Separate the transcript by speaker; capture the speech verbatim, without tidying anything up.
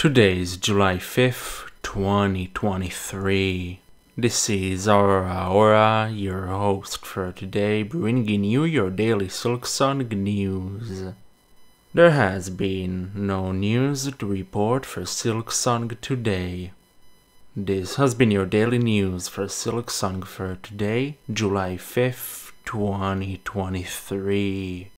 Speaker 1: Today is July fifth, twenty twenty-three. This is Aura Aura, your host for today, bringing you your daily Silksong news. There has been no news to report for Silksong today. This has been your daily news for Silksong for today, July fifth, twenty twenty-three.